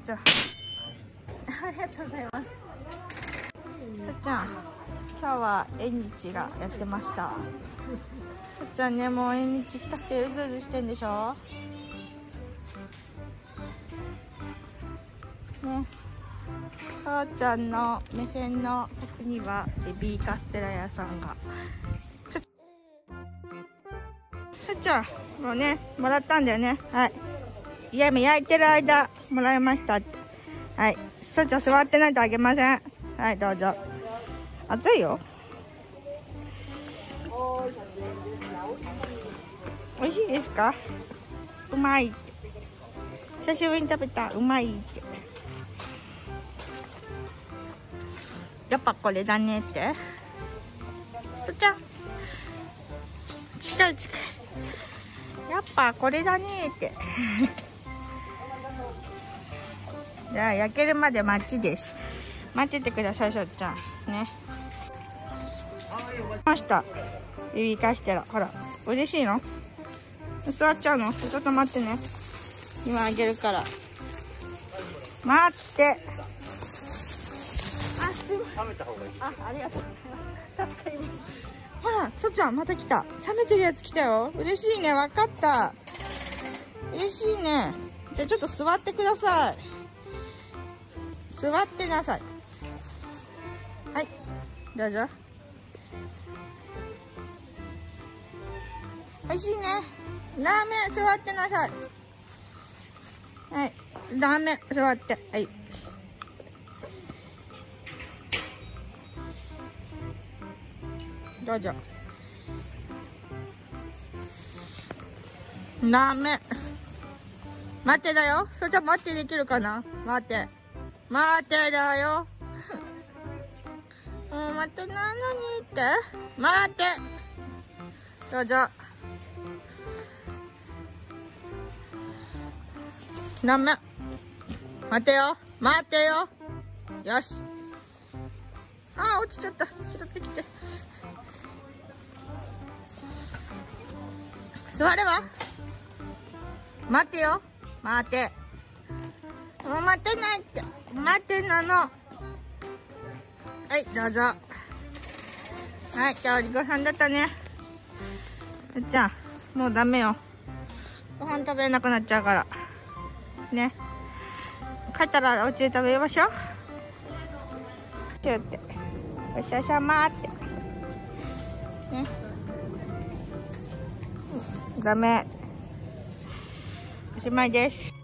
ちゃん。ありがとうございます。さっちゃん、今日は縁日がやってました。さっちゃんね、もう縁日来たくてうずうずしてんでしょね。母ちゃんの目線の先にはベビーカステラ屋さんが。さっちゃん、もうね、もらったんだよね。はい。いや、今焼いてる間、もらいましたって。はい。さっちゃん座ってないとあげません。はい、どうぞ。熱いよ。美味しいですか？うまいって。久しぶりに食べた。うまいって。やっぱこれだねって。さっちゃん。近い近い。やっぱこれだねって。じゃあ焼けるまで待ちです。待っててください、さっちゃん。ね。ました。指返してら。ほら。嬉しいの？座っちゃうの？ちょっと待ってね。今あげるから。待って。あ、すごい。冷めた方がいい。ありがとうございます。助かります。ほら、さっちゃんまた来た。冷めてるやつ来たよ。嬉しいね。わかった。嬉しいね。じゃあちょっと座ってください。座ってなさい。はい。どうぞ。美味しいね。ラーメン座ってなさい。はい。ラーメン座って。はい。どうぞ。ラーメン。待ってだよ。それじゃ待ってできるかな？待って。待ってだよ。もう待ってないのにって。待って。どうぞ。ラーメン。待てよ。待ってよ。よし。あー、落ちちゃった。拾ってきて。座れば。待てよ。待て。もう待てないって。待てなの。はい、どうぞ。はい、今日ご飯だったね。さっちゃん、もうダメよ。ご飯食べれなくなっちゃうから。ね。帰ったらお家で食べましょう。ちゅうって。ごちそうさまって。ね。ダメ。おしまいです。